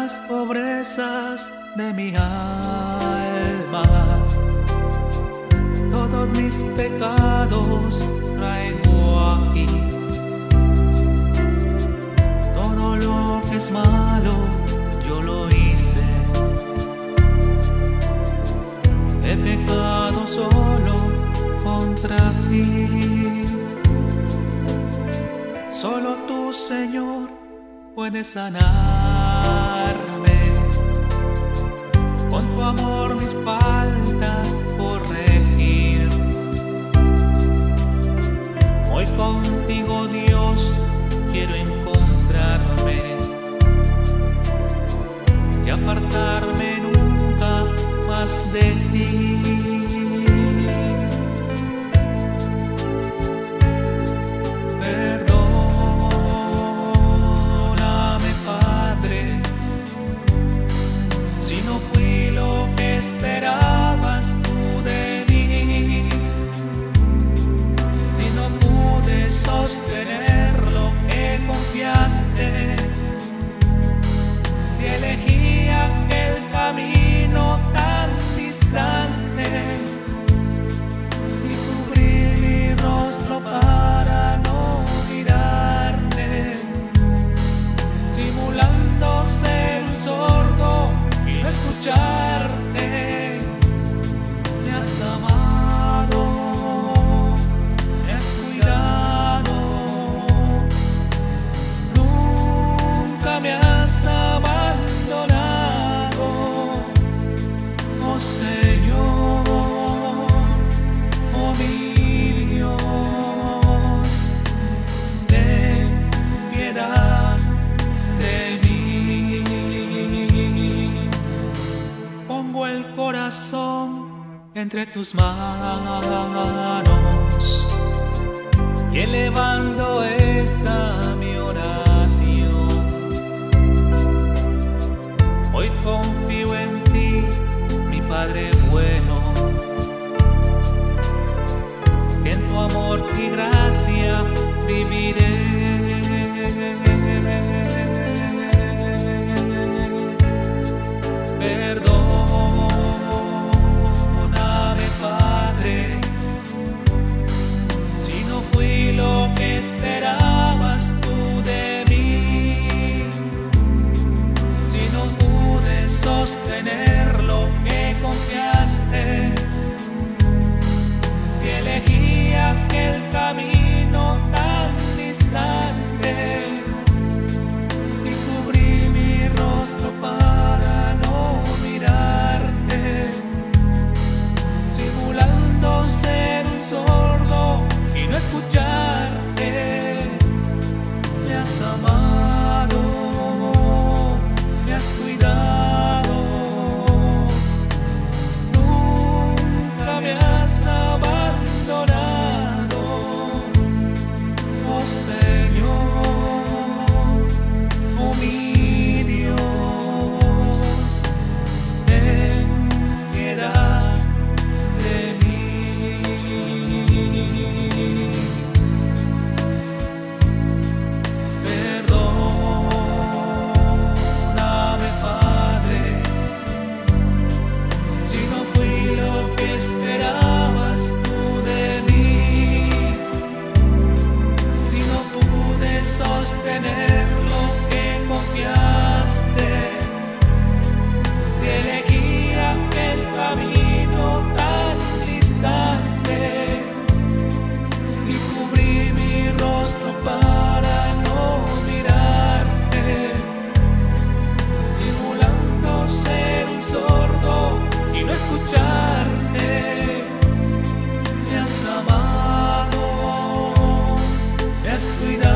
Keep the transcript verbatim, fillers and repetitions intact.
las pobrezas de mi alma. Todos mis pecados traigo aquí. Todo lo que es malo yo lo hice. He pecado solo contra ti. Solo tú, Señor, puedes sanarme. Con tu amor mis faltas corregir. Hoy contigo, Dios, quiero encontrarme y apartarme nunca más de ti. Perdóname, Padre, si no fui lo que esperabas tú de mí, si no pude sostener lo que confiaste, si elegí aquel camino tan distante y cubrí mi rostro para no mirarte, simulando ser un sordo y no escucharte. Me has amado, me has cuidado, nunca me has abandonado, oh Señor, oh mi Dios, ten piedad de mí. Pongo el corazón entre tus manos y elevando esta mi oración. Hoy confío en ti, mi Padre bueno, que en tu amor y gracia viviré. Perdóname, Padre, si no fui lo que esperabas tú de mí, si no pude sostener lo que confiaste, si elegí aquel camino tan distante y cubrí mi rostro para no mirarte, simulando ser un sordo y no escucharte. Me has amado, me has cuidado, nunca me has abandonado, oh Señor, oh mi Dios, ten piedad de mí. Perdóname, Padre, si no fui lo que esperabas tú de mí, si no pude sostener lo que confiaste, si elegí aquel camino tan distante y cubrí mi rostro para no mirarte, simulando ser un sordo y no escucharte. Me has amado, me has cuidado.